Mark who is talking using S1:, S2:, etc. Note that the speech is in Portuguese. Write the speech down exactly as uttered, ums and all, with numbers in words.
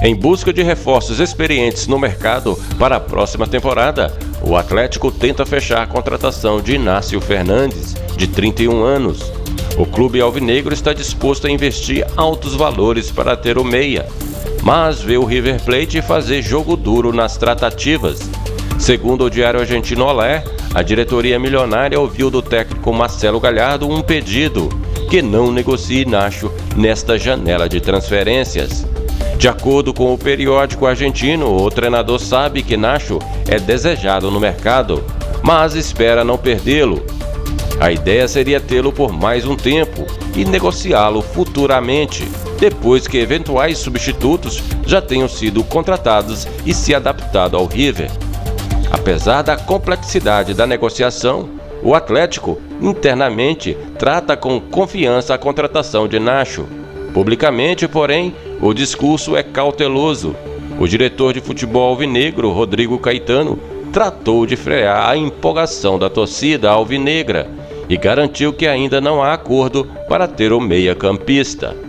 S1: Em busca de reforços experientes no mercado para a próxima temporada, o Atlético tenta fechar a contratação de Inácio Fernandes, de trinta e um anos. O clube alvinegro está disposto a investir altos valores para ter o meia, mas vê o River Plate fazer jogo duro nas tratativas. Segundo o diário argentino Olé, a diretoria milionária ouviu do técnico Marcelo Gallardo um pedido que não negocie Nacho nesta janela de transferências. De acordo com o periódico argentino, o treinador sabe que Nacho é desejado no mercado, mas espera não perdê-lo. A ideia seria tê-lo por mais um tempo e negociá-lo futuramente, depois que eventuais substitutos já tenham sido contratados e se adaptado ao River. Apesar da complexidade da negociação, o Atlético internamente trata com confiança a contratação de Nacho. Publicamente, porém, o discurso é cauteloso. O diretor de futebol alvinegro, Rodrigo Caetano, tratou de frear a empolgação da torcida alvinegra e garantiu que ainda não há acordo para ter o meia-campista.